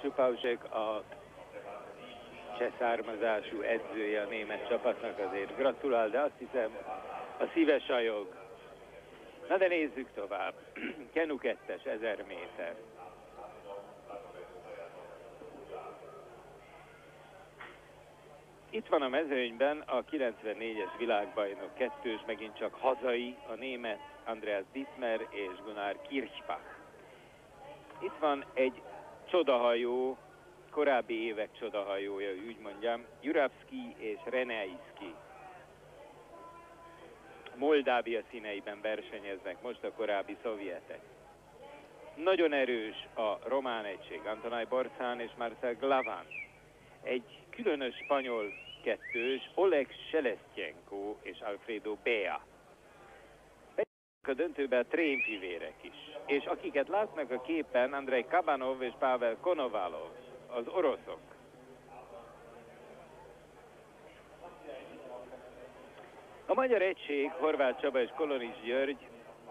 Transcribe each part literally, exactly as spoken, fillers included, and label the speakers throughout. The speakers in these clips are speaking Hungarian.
Speaker 1: Csupausek, a cseh származású edzője a német csapatnak, azért gratulál, de azt hiszem a szíve sajog. Na de nézzük tovább. Kenu kettes, ezer méter. Itt van a mezőnyben a kilencvennégyes világbajnok kettős, megint csak hazai, a német Andreas Dittmer és Gunnar Kirchbach. Itt van egy csodahajó, korábbi évek csodahajója, úgy mondjam, Juravsky és Reneiski. Moldávia színeiben versenyeznek most a korábbi szovjetek. Nagyon erős a román egység, Antonaj Borcán és Marcel Glavan. Egy különös spanyol kettős, Oleg Selestyenko és Alfredo Bea. A döntőben a trénfivérek is. És akiket látnak a képen, Andrei Kabanov és Pavel Konovalov, az oroszok. A magyar egység, Horváth Csaba és Kolonics György,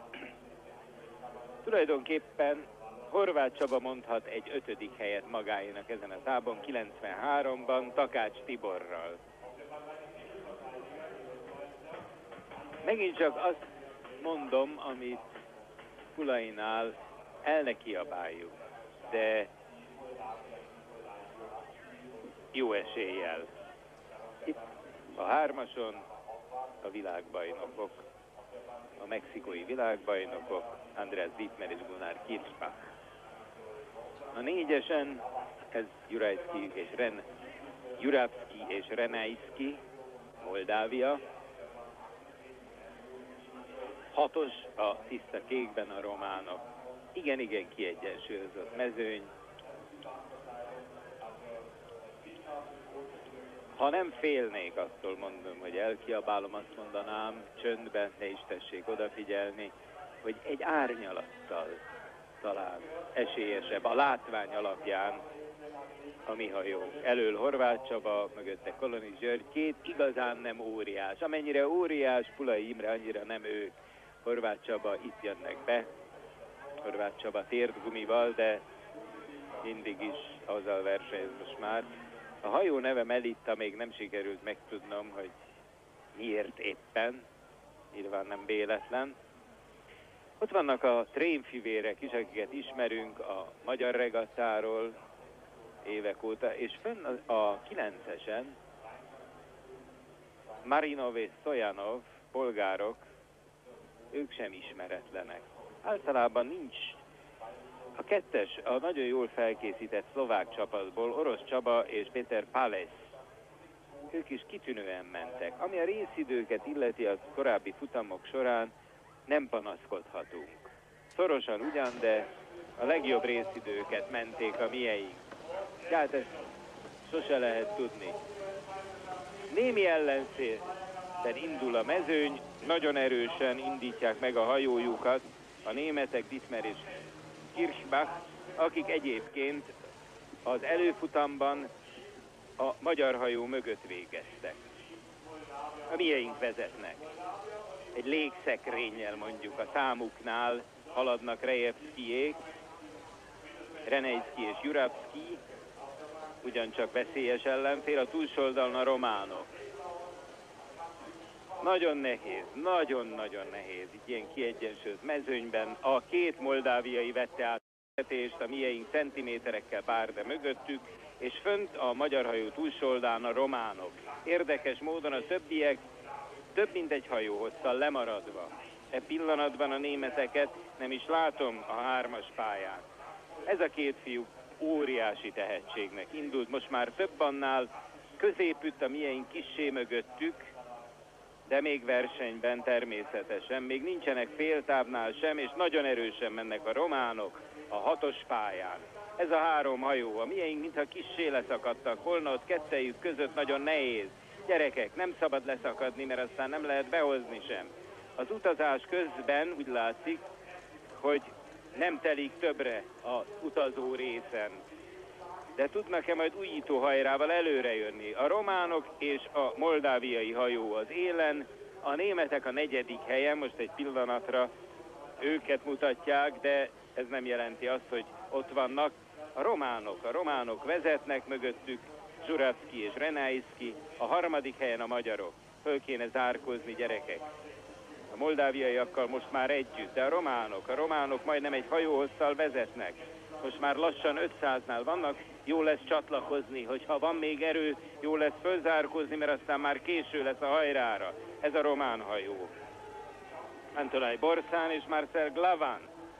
Speaker 1: tulajdonképpen Horváth Csaba mondhat egy ötödik helyet magáénak ezen a távon, kilencvenháromban Takács Tiborral. Megint csak azt mondom, amit Kulainál el ne kiabáljuk, de jó eséllyel. Itt a hármason a világbajnokok, a mexikói világbajnokok, Andreas Dittmer és Gunnar Kirchbach. A négyesen ez Jurajszki és Ren, Juravsky és Reneiski, Moldávia. Hatos a tiszta kékben a románok. Igen-igen kiegyensúlyozott mezőny. Ha nem félnék, attól mondom, hogy elkiabálom, azt mondanám, csöndben, ne is tessék odafigyelni, hogy egy árnyalattal talán esélyesebb a látvány alapján a mi hajónk. Elől Horváth Csaba, mögötte Kolonics György, két igazán nem óriás. Amennyire óriás Pulai Imre, annyira nem ők. Horváth Csaba itt jönnek be. Horváth Csaba térdgumival, de mindig is azzal versenyez most már. A hajó neve Melitta, még nem sikerült megtudnom, hogy miért éppen. Nyilván nem véletlen. Ott vannak a trénfivérek is, akiket ismerünk a magyar regattáról évek óta, és fönn a kilencesen Marinov és Stojanov, polgárok, ők sem ismeretlenek. Általában nincs. A kettes, a nagyon jól felkészített szlovák csapatból, Orosz Csaba és Péter Pálesz, ők is kitűnően mentek. Ami a részidőket illeti a korábbi futamok során, nem panaszkodhatunk. Szorosan ugyan, de a legjobb részidőket menték a mieink. Tehát ezt sose lehet tudni. Némi ellenszélben indul a mezőny, nagyon erősen indítják meg a hajójukat a németek, Dittmer és Kirchbach, akik egyébként az előfutamban a magyar hajó mögött végeztek. A mieink vezetnek. Egy légszekrényel mondjuk a számuknál haladnak Rejevszkijék, Reneiski és Juravsky, ugyancsak veszélyes ellenfél, a túlsó oldalon a románok. Nagyon nehéz, nagyon-nagyon nehéz itt ilyen kiegyensúlyozott mezőnyben. A két moldáviai vette át a vezetést, a mieink centiméterekkel bár, de mögöttük, és fönt a magyar hajó túlsó oldalán a románok. Érdekes módon a többiek több mint egy hajóhosszal lemaradva. E pillanatban a németeket nem is látom a hármas pályán. Ez a két fiú óriási tehetségnek indult, most már több annál, középütt a mieink kissé mögöttük, de még versenyben természetesen. Még nincsenek féltávnál sem, és nagyon erősen mennek a románok a hatos pályán. Ez a három hajó, a mieink mintha kissé leszakadtak volna, ott kettejük között nagyon nehéz. Gyerekek, nem szabad leszakadni, mert aztán nem lehet behozni sem. Az utazás közben úgy látszik, hogy nem telik többre az utazó részen. De tudnak-e majd újító hajrával előre jönni? A románok és a moldáviai hajó az élen, a németek a negyedik helyen, most egy pillanatra őket mutatják, de ez nem jelenti azt, hogy ott vannak. a románok. A románok vezetnek mögöttük, Zsuracki és Renaiszki, a harmadik helyen a magyarok. Föl kéne zárkózni, gyerekek. A moldáviaiakkal most már együtt, de a románok, a románok majdnem egy hajóhosszal vezetnek. Most már lassan ötszáznál vannak, jó lesz csatlakozni, hogyha van még erő, jó lesz fölzárkózni, mert aztán már késő lesz a hajrára. Ez a román hajó. Antolaj Borszán és Marcel Glavan.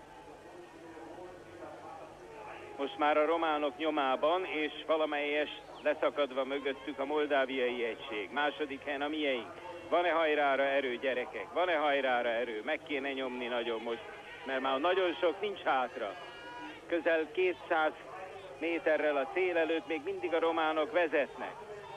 Speaker 1: Most már a románok nyomában, és valamelyes leszakadva mögöttük a moldáviai egység. Második helyen a mieink. Van-e hajrára erő, gyerekek? Van-e hajrára erő? Meg kéne nyomni nagyon most, mert már nagyon sok nincs hátra. Közel kétszáz méterrel a cél előtt még mindig a románok vezetnek.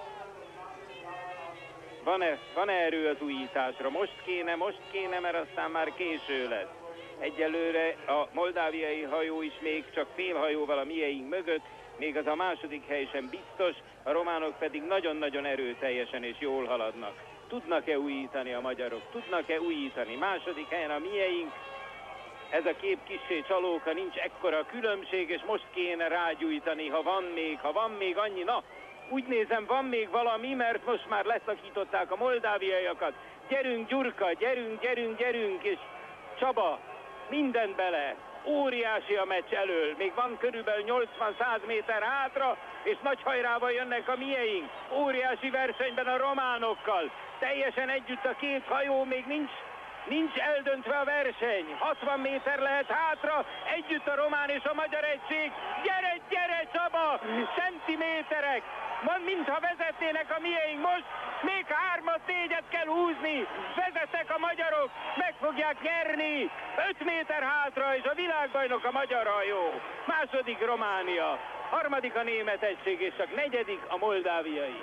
Speaker 1: Van-e, van-e erő az újításra? Most kéne, most kéne, mert aztán már késő lesz. Egyelőre a moldáviai hajó is még csak fél hajóval a mieink mögött, még az a második hely sem biztos, a románok pedig nagyon-nagyon erőteljesen és jól haladnak. Tudnak-e újítani a magyarok? Tudnak-e újítani? Második helyen a mieink. Ez a kép kissé csalóka, nincs ekkora különbség, és most kéne rágyújtani, ha van még, ha van még annyi. Na, úgy nézem, van még valami, mert most már leszakították a moldáviaiakat. Gyerünk, Gyurka, gyerünk, gyerünk, gyerünk, és Csaba, mindent bele. Óriási a meccs elől, még van körülbelül nyolcvan-száz méter hátra, és nagy hajrával jönnek a mieink. Óriási versenyben a románokkal. Teljesen együtt a két hajó, még nincs, nincs eldöntve a verseny. hatvan méter lehet hátra, együtt a román és a magyar egység. Gyere, gyere Csaba! Centiméterek! Van, mintha vezetnének a mieink most. Még hármat, négyet kell húzni. Vezetnek a magyarok, meg fogják nyerni. öt méter hátra, és a világbajnok a magyar hajó. Második Románia, harmadik a német egység, és csak negyedik a moldáviai.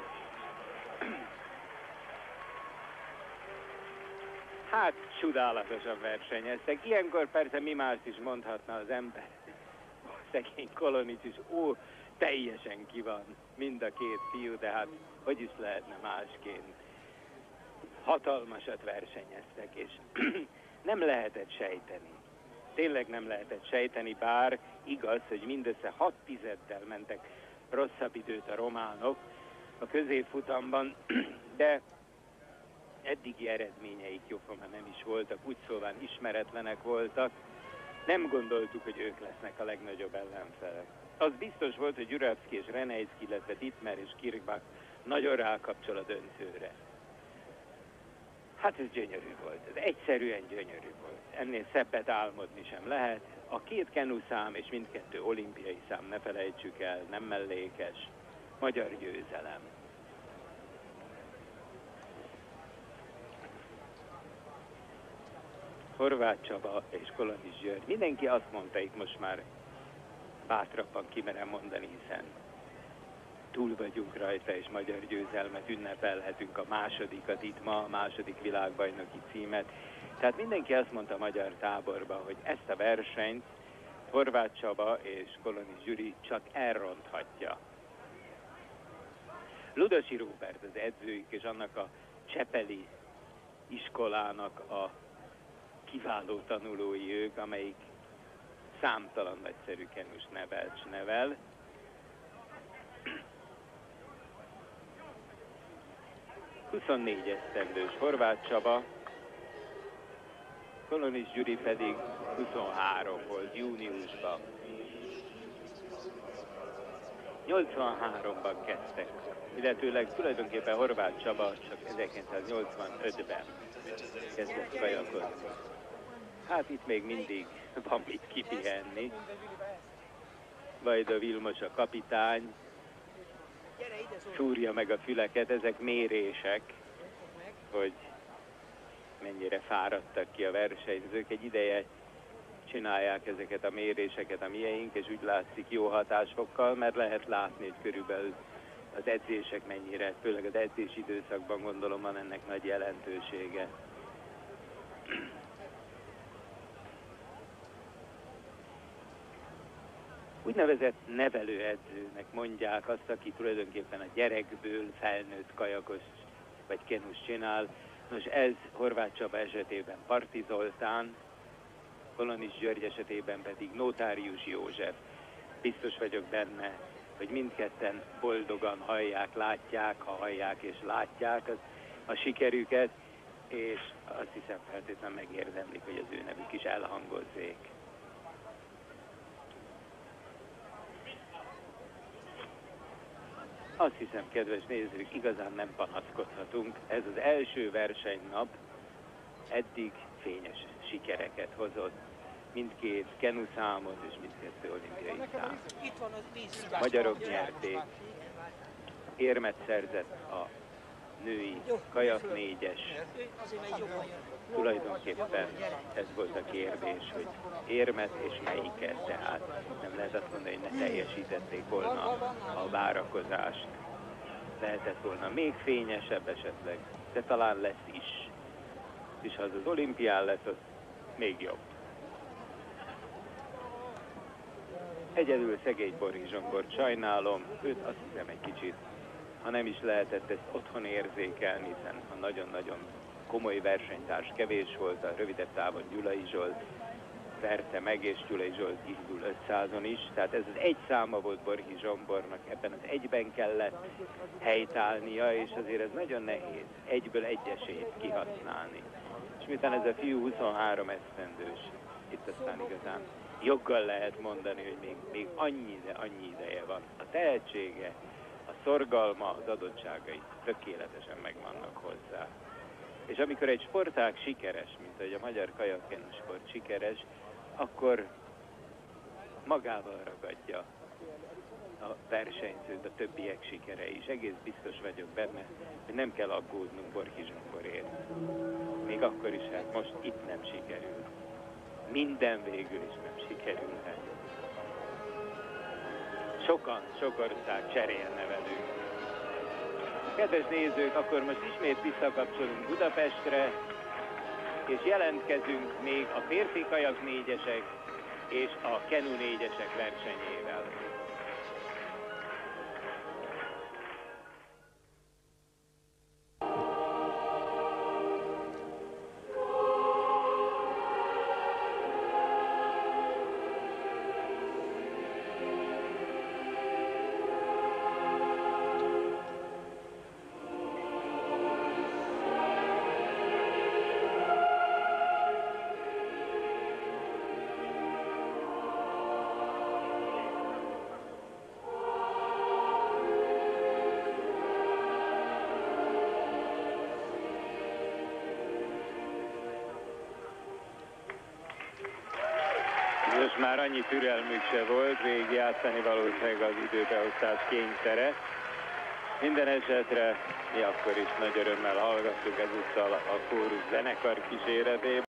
Speaker 1: Hát, csodálatosan versenyeztek. Ilyenkor persze mi mást is mondhatna az ember. Szegény Kolonics is, ó, teljesen ki van mind a két fiú, de hát hogy is lehetne másként. Hatalmasat versenyeztek, és nem lehetett sejteni. Tényleg nem lehetett sejteni, bár igaz, hogy mindössze hat tizeddel mentek rosszabb időt a románok a középfutamban, de eddigi eredményeik jóformán nem is voltak, úgy szóval ismeretlenek voltak. Nem gondoltuk, hogy ők lesznek a legnagyobb ellenfelek. Az biztos volt, hogy Zsuracki és Renaiszki, illetve Dittmer és Kirkbach nagyon rákapcsol a döntőre. Hát ez gyönyörű volt, ez egyszerűen gyönyörű volt. Ennél szebbet álmodni sem lehet. A két kenu szám és mindkettő olimpiai szám, ne felejtsük el, nem mellékes. Magyar győzelem. Horváth Csaba és Kolonics György. Mindenki azt mondta, itt most már bátrabban kimerem mondani, hiszen túl vagyunk rajta, és magyar győzelmet ünnepelhetünk, a másodikat itt ma, a második világbajnoki címet. Tehát mindenki azt mondta a magyar táborba, hogy ezt a versenyt Horváth Csaba és Kolonics Gyuri csak elronthatja. Ludosi Róbert az edzőjük, és annak a csepeli iskolának a kiváló tanulói ők, amelyik számtalan nagyszerű kenust nevelt, s nevel. huszonnégy esztendős Horváth Csaba, Kolonics Gyuri pedig huszonhárom volt júniusban. nyolcvanháromban kezdtek, illetőleg tulajdonképpen Horváth Csaba csak ezerkilencszáznyolcvanötben kezdett kajakozni. Hát itt még mindig van mit kipihenni. Vajda Vilmos a kapitány, szúrja meg a füleket, ezek mérések, hogy mennyire fáradtak ki a versenyzők. Egy ideje csinálják ezeket a méréseket a mieink, és úgy látszik jó hatásfokkal, mert lehet látni, hogy körülbelül az edzések mennyire, főleg az edzés időszakban gondolom van ennek nagy jelentősége. Úgynevezett nevelőedzőnek mondják azt, aki tulajdonképpen a gyerekből felnőtt kajakos vagy kenus csinál. Nos, ez Horváth Csaba esetében Parti Zoltán, Kolonics György esetében pedig Nótárius József. biztos vagyok benne, hogy mindketten boldogan hallják, látják, ha hallják és látják az, a sikerüket, és azt hiszem feltétlenül megérdemlik, hogy az ő nevük is elhangozzék. Azt hiszem, kedves nézők, igazán nem panaszkodhatunk. Ez az első versenynap eddig fényes sikereket hozott. Mindkét kenuszámot és mindkettő olimpiai szám. Magyarok nyerték. Érmet szerzett a női kajak négyes. Tulajdonképpen ez volt a kérdés, hogy érmet és melyiket, tehát nem lehet azt mondani, hogy ne teljesítették volna a várakozást. Lehetett volna még fényesebb esetleg, de talán lesz is. És ha az az olimpián lesz, az még jobb. Egyedül szegény Borhi Zsombort sajnálom, őt azt hiszem egy kicsit, ha nem is lehetett ezt otthon érzékelni, hiszen a nagyon-nagyon komoly versenytárs kevés volt, a rövidebb távon Gyulai Zsolt verte meg, és Gyulai Zsolt indul ötszázon is, tehát ez az egy száma volt Borhi Zsombornak, ebben az egyben kellett helytállnia, és azért ez nagyon nehéz egyből egy esélyt kihasználni. És miután ez a fiú huszonhárom esztendős, itt aztán igazán joggal lehet mondani, hogy még, még annyi, de annyi ideje van. A tehetsége, a szorgalma, az adottságai tökéletesen megvannak hozzá. És amikor egy sportág sikeres, mint ahogy a magyar kajakkenu sport sikeres, akkor magával ragadja a versenyzőt, a többiek sikere is. Egész biztos vagyok benne, hogy nem kell aggódnunk Borhi Zsomborért. Még akkor is, hát most itt nem sikerül. Minden végül is nem sikerülhet. Sokan, sok ország cserélne velünk. Kedves nézők, akkor most ismét visszakapcsolunk Budapestre, és jelentkezünk még a férfi kajak négyesek és a kenu négyesek versenyével. Most már annyi türelmük se volt, végigjátszani valószínűleg az időbeosztás kényszere. Minden esetre mi akkor is nagy örömmel hallgattuk ezúttal a kórus zenekar kíséretében.